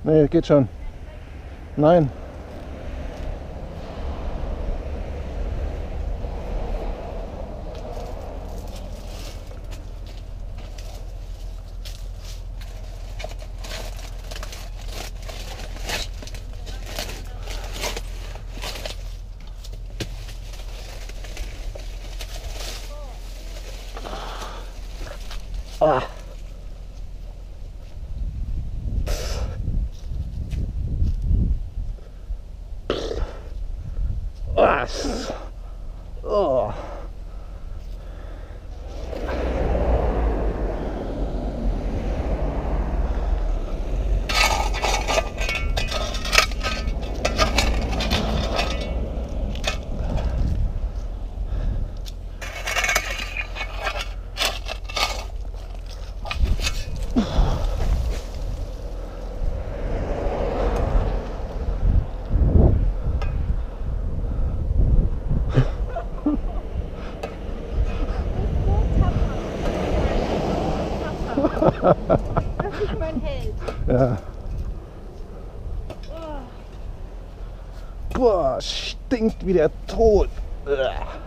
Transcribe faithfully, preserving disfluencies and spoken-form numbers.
Nee, geht schon. Nein. Ah. Was? Oh. Das ist mein Held. Ja. Oh. Boah, stinkt wie der Tod. Uah.